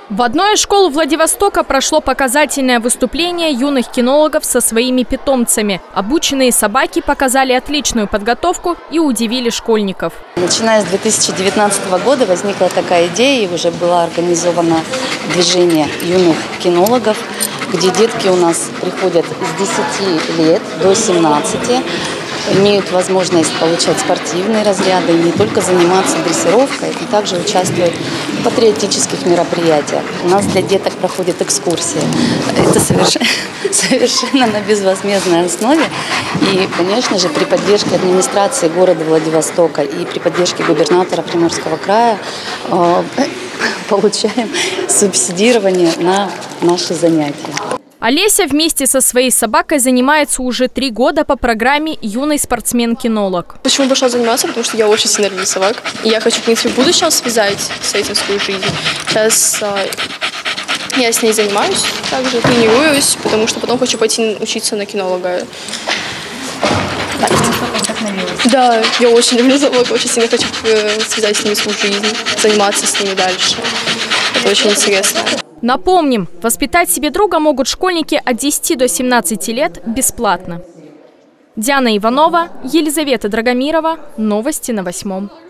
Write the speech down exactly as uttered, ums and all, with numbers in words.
В одной из школ Владивостока прошло показательное выступление юных кинологов со своими питомцами. Обученные собаки показали отличную подготовку и удивили школьников. Начиная с две тысячи девятнадцатого года возникла такая идея, и уже было организовано движение юных кинологов, где детки у нас приходят с десяти лет до семнадцати, имеют возможность получать спортивные разряды, и не только заниматься дрессировкой, но также участвуют в патриотических мероприятиях. У нас для деток проходят экскурсии. Это совершенно, совершенно на безвозмездной основе. И, конечно же, при поддержке администрации города Владивостока и при поддержке губернатора Приморского края э, получаем субсидирование на наши занятия. Олеся вместе со своей собакой занимается уже три года по программе «Юный спортсмен-кинолог». Почему пошла заниматься? Потому что я очень сильно люблю собак. И я хочу, в принципе, в будущем связать с этим свою жизнь. Сейчас а, я с ней занимаюсь, также тренируюсь, потому что потом хочу пойти учиться на кинолога. Да, я очень люблю собак, очень сильно хочу связать с ними свою жизнь, заниматься с ними дальше. Это очень интересно. Напомним, воспитать себе друга могут школьники от десяти до семнадцати лет бесплатно. Диана Иванова, Елизавета Драгомирова. Новости на восьмом.